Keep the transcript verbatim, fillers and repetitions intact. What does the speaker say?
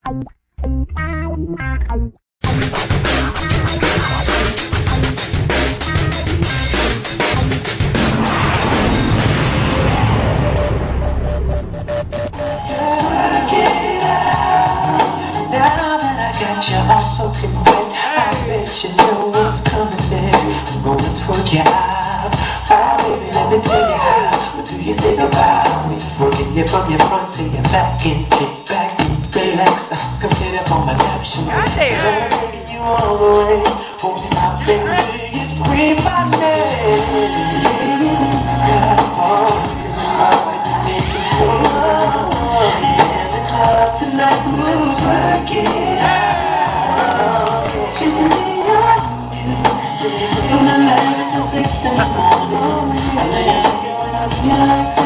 You're also content. I bet you know what's coming next. I'm gonna twerk you out. Oh baby, let me tell you how. What do you think about me? Working you from your front to your back and kick back and relax. Come sit up on my lap, shoe. I'm taking you all the way. Won't stop saying you scream my name. Oh, I think it's so long. And the club tonight, let's work it out. She's in the yard. From the night till six in the morning. I lay out here when I'm young.